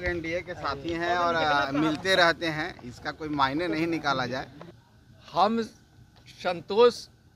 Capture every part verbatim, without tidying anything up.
लोग एनडीए के साथी हैं और आ, मिलते रहते हैं, इसका कोई मायने नहीं निकाला जाए। हम संतोष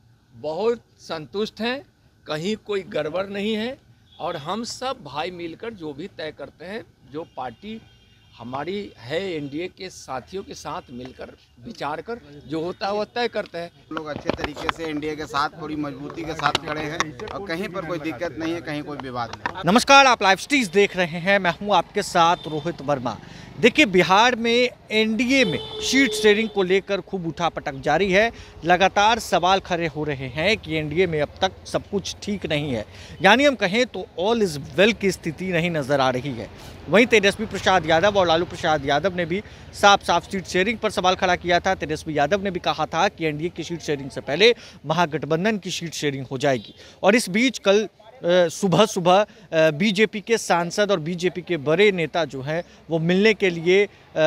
बहुत संतुष्ट हैं, कहीं कोई गड़बड़ नहीं है और हम सब भाई मिलकर जो भी तय करते हैं, जो पार्टी हमारी है एनडीए के साथियों के साथ मिलकर विचार कर जो होता है वह तय करते हैं। लोग अच्छे तरीके से एनडीए के साथ पूरी मजबूती के साथ खड़े हैं और कहीं पर कोई दिक्कत नहीं है, कहीं कोई विवाद नहीं। नमस्कार, आप लाइव स्ट्रीम्स देख रहे हैं, मैं हूं आपके साथ रोहित वर्मा। देखिए, बिहार में एनडीए में सीट शेयरिंग को लेकर खूब उठापटक जारी है। लगातार सवाल खड़े हो रहे हैं कि एनडीए में अब तक सब कुछ ठीक नहीं है, यानी हम कहें तो ऑल इज वेल की स्थिति नहीं नजर आ रही है। वहीं तेजस्वी प्रसाद यादव और लालू प्रसाद यादव ने भी साफ साफ सीट शेयरिंग पर सवाल खड़ा किया था। तेजस्वी यादव ने भी कहा था कि एनडीए की सीट शेयरिंग से पहले महागठबंधन की सीट शेयरिंग हो जाएगी। और इस बीच कल सुबह सुबह बीजेपी के सांसद और बीजेपी के बड़े नेता जो हैं वो मिलने के लिए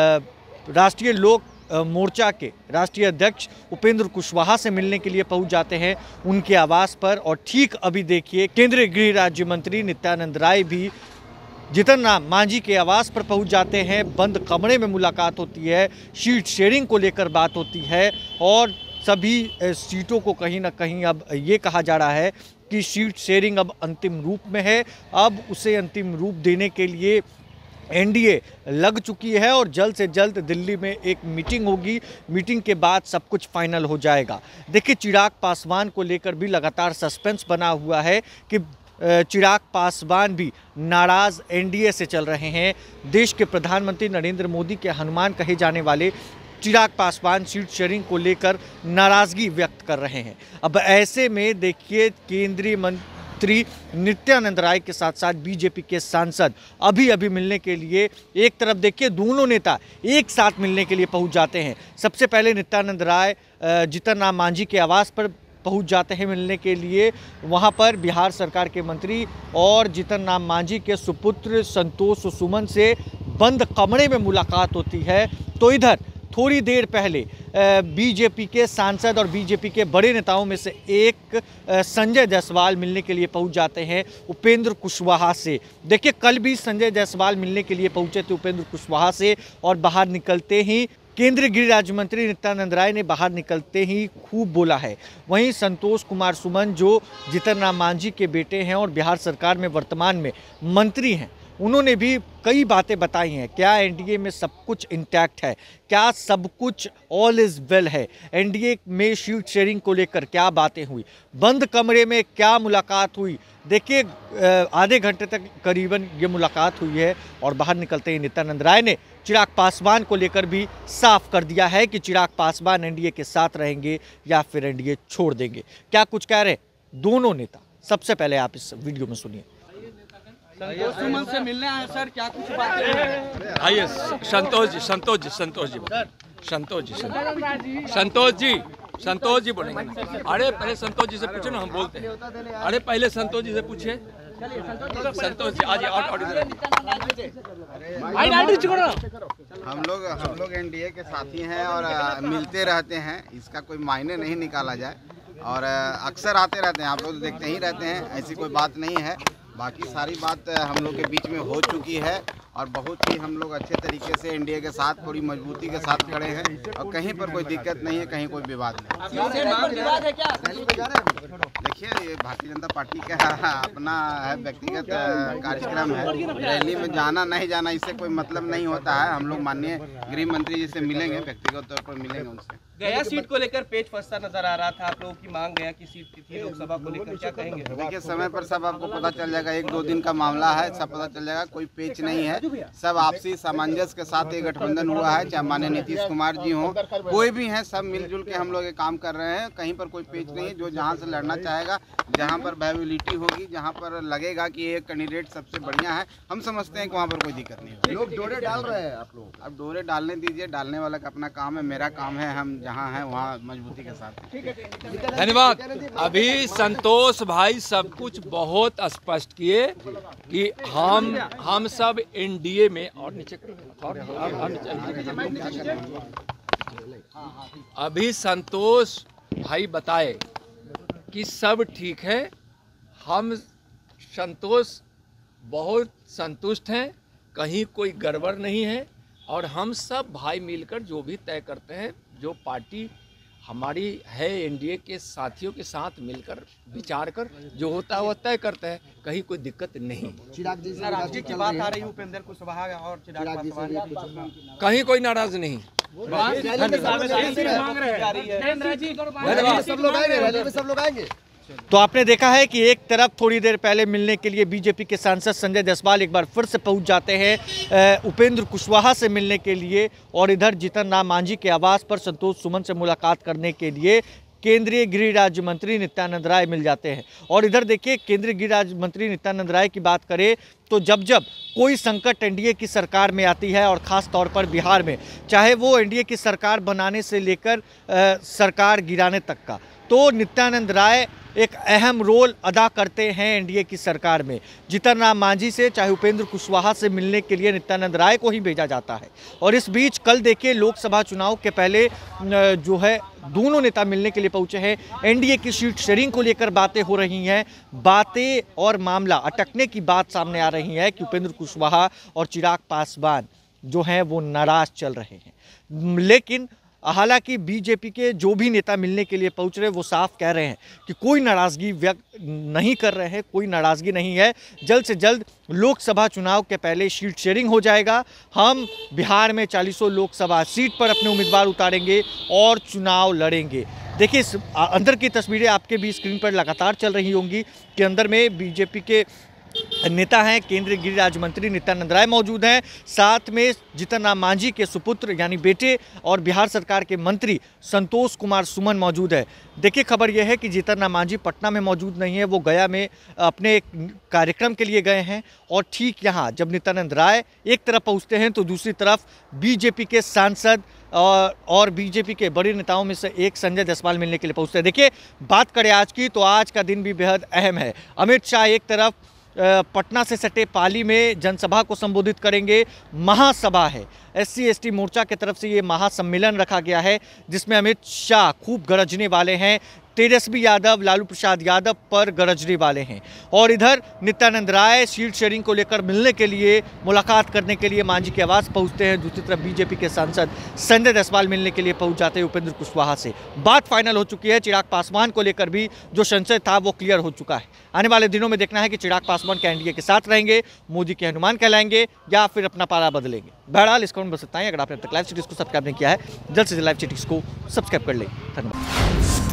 राष्ट्रीय लोक मोर्चा के राष्ट्रीय अध्यक्ष उपेंद्र कुशवाहा से मिलने के लिए पहुंच जाते हैं उनके आवास पर। और ठीक अभी देखिए, केंद्रीय गृह राज्य मंत्री नित्यानंद राय भी जीतन राम मांझी के आवास पर पहुंच जाते हैं। बंद कमरे में मुलाकात होती है, सीट शेयरिंग को लेकर बात होती है और सभी सीटों को कहीं ना कहीं अब ये कहा जा रहा है कि सीट शेयरिंग अब अंतिम रूप में है। अब उसे अंतिम रूप देने के लिए एनडीए लग चुकी है और जल्द से जल्द दिल्ली में एक मीटिंग होगी। मीटिंग के बाद सब कुछ फाइनल हो जाएगा। देखिए, चिराग पासवान को लेकर भी लगातार सस्पेंस बना हुआ है कि चिराग पासवान भी नाराज़ एनडीए से चल रहे हैं। देश के प्रधानमंत्री नरेंद्र मोदी के हनुमान कहे जाने वाले चिराग पासवान सीट शेयरिंग को लेकर नाराज़गी व्यक्त कर रहे हैं। अब ऐसे में देखिए, केंद्रीय मंत्री नित्यानंद राय के साथ साथ बीजेपी के सांसद अभी अभी मिलने के लिए एक तरफ देखिए दोनों नेता एक साथ मिलने के लिए पहुंच जाते हैं। सबसे पहले नित्यानंद राय जीतन राम मांझी के आवास पर पहुंच जाते हैं मिलने के लिए। वहां पर बिहार सरकार के मंत्री और जीतन राम मांझी के सुपुत्र संतोष सुमन से बंद कमरे में मुलाकात होती है। तो इधर थोड़ी देर पहले बीजेपी के सांसद और बीजेपी के बड़े नेताओं में से एक संजय जायसवाल मिलने के लिए पहुंच जाते हैं उपेंद्र कुशवाहा से। देखिए, कल भी संजय जायसवाल मिलने के लिए पहुंचे थे उपेंद्र कुशवाहा से और बाहर निकलते ही केंद्रीय गृह राज्य मंत्री नित्यानंद राय ने बाहर निकलते ही खूब बोला है। वहीं संतोष कुमार सुमन जो जीतन राम मांझी के बेटे हैं और बिहार सरकार में वर्तमान में मंत्री हैं, उन्होंने भी कई बातें बताई हैं। क्या एनडीए में सब कुछ इंटैक्ट है? क्या सब कुछ ऑल इज वेल है? एनडीए में सीट शेयरिंग को लेकर क्या बातें हुई? बंद कमरे में क्या मुलाकात हुई? देखिए, आधे घंटे तक करीबन ये मुलाकात हुई है और बाहर निकलते ही नित्यानंद राय ने चिराग पासवान को लेकर भी साफ कर दिया है कि चिराग पासवान एनडीए के साथ रहेंगे या फिर एनडीए छोड़ देंगे। क्या कुछ कह रहे दोनों नेता, सबसे पहले आप इस वीडियो में सुनिए। संतोष सुमन से मिलने आए सर, क्या कुछ बातें? आइए संतोष जी, संतोष जी, संतोष जी, संतोष जी, संतोष जी, संतोष जी बोलेंगे। अरे पहले संतोष जी से पूछे ना, हम बोलते हैं। अरे पहले संतोष जी से पूछे। संतोष जी आज हम लोग हम लोग एनडीए के साथी हैं और आ, मिलते रहते हैं, इसका कोई मायने नहीं निकाला जाए। और अक्सर आते रहते हैं, आप लोग देखते ही रहते हैं, ऐसी कोई बात नहीं है। बाकी सारी बात हम लोग के बीच में हो चुकी है और बहुत ही हम लोग अच्छे तरीके से एनडीए के साथ पूरी मजबूती के साथ खड़े हैं और कहीं पर कोई दिक्कत नहीं है, कहीं कोई विवाद नहीं। देखिए, ये भारतीय जनता पार्टी का अपना है, व्यक्तिगत कार्यक्रम है। रैली में जाना नहीं जाना इससे कोई मतलब नहीं होता है। हम लोग माननीय गृह मंत्री जी से मिलेंगे, व्यक्तिगत तौर पर मिलेंगे उनसे। गया सीट को लेकर पेच फंसता नजर आ रहा था, आप लोगों की मांग गया की सीट की थी लोकसभा को लेकर, क्या कहेंगे? देखिए, समय पर सब आपको पता चल जाएगा, एक दो दिन का मामला है, सब पता चल जाएगा। कोई पेच नहीं है, सब आपसी सामंजस्य के साथ ये गठबंधन हुआ है। चाहे माननीय नीतीश कुमार जी हों, कोई भी हैं, सब मिलजुल के हम लोग ये काम कर रहे हैं। कहीं पर कोई पेच नहीं है। जो जहाँ से लड़ना चाहेगा, जहाँ पर वायबिलिटी होगी, जहाँ पर लगेगा कि ये कैंडिडेट सबसे बढ़िया है, हम समझते हैं कि वहाँ पर कोई दिक्कत नहीं है। लोग डोरे डाल रहे हैं, आप लोग अब डोरे डालने दीजिए, डालने वाला का अपना काम है, मेरा काम है, हम जहाँ हैं वहाँ मजबूती के साथ। धन्यवाद। अभी संतोष भाई सब कुछ बहुत स्पष्ट किए कि हम हम सब एनडीए में और नीचे और, और, और नीचे। अभी संतोष भाई बताए कि सब ठीक है। हम संतोष बहुत संतुष्ट हैं, कहीं कोई गड़बड़ नहीं है और हम सब भाई मिलकर जो भी तय करते हैं, जो पार्टी हमारी है एनडीए के साथियों के साथ मिलकर विचार कर जो होता है वो तय करते हैं, कहीं कोई दिक्कत नहीं। चिराग जी नाराजगी की बात आ रही है, उपेंद्र कुशवाहा और चिराग पासवान, कहीं कोई नाराज नहीं। सब लोग आएंगे। तो आपने देखा है कि एक तरफ थोड़ी देर पहले मिलने के लिए बीजेपी के सांसद संजय जायसवाल एक बार फिर से पहुंच जाते हैं उपेंद्र कुशवाहा से मिलने के लिए, और इधर जीतन राम मांझी के आवास पर संतोष सुमन से मुलाकात करने के लिए केंद्रीय गृह राज्य मंत्री नित्यानंद राय मिल जाते हैं। और इधर देखिए, केंद्रीय गृह राज्य मंत्री नित्यानंद राय की बात करें तो जब जब कोई संकट एनडीए की सरकार में आती है, और ख़ास तौर पर बिहार में, चाहे वो एनडीए की सरकार बनाने से लेकर सरकार गिराने तक का, तो नित्यानंद राय एक अहम रोल अदा करते हैं एनडीए की सरकार में। जीतन राम मांझी से चाहे उपेंद्र कुशवाहा से मिलने के लिए नित्यानंद राय को ही भेजा जाता है। और इस बीच कल देखिए, लोकसभा चुनाव के पहले जो है दोनों नेता मिलने के लिए पहुंचे हैं। एनडीए की सीट शेयरिंग को लेकर बातें हो रही हैं, बातें और मामला अटकने की बात सामने आ रही है कि उपेंद्र कुशवाहा और चिराग पासवान जो हैं वो नाराज चल रहे हैं। लेकिन हालांकि बीजेपी के जो भी नेता मिलने के लिए पहुंच रहे हैं वो साफ कह रहे हैं कि कोई नाराज़गी व्यक्त नहीं कर रहे हैं, कोई नाराज़गी नहीं है। जल्द से जल्द लोकसभा चुनाव के पहले सीट शेयरिंग हो जाएगा। हम बिहार में चालीसों लोकसभा सीट पर अपने उम्मीदवार उतारेंगे और चुनाव लड़ेंगे। देखिए, अंदर की तस्वीरें आपके भी स्क्रीन पर लगातार चल रही होंगी कि अंदर में बीजेपी के नेता हैं, केंद्रीय गृह राज्य मंत्री नित्यानंद राय मौजूद हैं, साथ में जीतन राम मांझी के सुपुत्र यानी बेटे और बिहार सरकार के मंत्री संतोष कुमार सुमन मौजूद है। देखिए, खबर यह है कि जीतन राम मांझी पटना में मौजूद नहीं है, वो गया में अपने एक कार्यक्रम के लिए गए हैं। और ठीक यहाँ जब नित्यानंद राय एक तरफ पहुँचते हैं तो दूसरी तरफ बीजेपी के सांसद और और बीजेपी के बड़े नेताओं में से एक संजय जायसवाल मिलने के लिए पहुँचते हैं। देखिए, बात करें आज की तो आज का दिन भी बेहद अहम है। अमित शाह एक तरफ पटना से सटे पाली में जनसभा को संबोधित करेंगे। महासभा है, एससी एसटी मोर्चा की तरफ से ये महासम्मेलन रखा गया है जिसमें अमित शाह खूब गरजने वाले हैं, तेजस्वी यादव, लालू प्रसाद यादव पर गरजने वाले हैं। और इधर नित्यानंद राय सीट शेयरिंग को लेकर मिलने के लिए, मुलाकात करने के लिए मांझी के आवास पहुंचते हैं। दूसरी तरफ बीजेपी के सांसद संजय जायसवाल मिलने के लिए पहुंच जाते हैं उपेंद्र कुशवाहा से। बात फाइनल हो चुकी है। चिराग पासवान को लेकर भी जो संशय था वो क्लियर हो चुका है। आने वाले दिनों में देखना है कि चिराग पासवान के एनडीए के साथ रहेंगे, मोदी के हनुमान कहलाएंगे या फिर अपना पारा बदलेंगे। बहरहाल इसको बस इतना ही। अगर आपने अब तक लाइव सिटीज को सब्सक्राइब नहीं किया है, जल्द से जल्द लाइव सिटीज को सब्सक्राइब कर लें। धन्यवाद।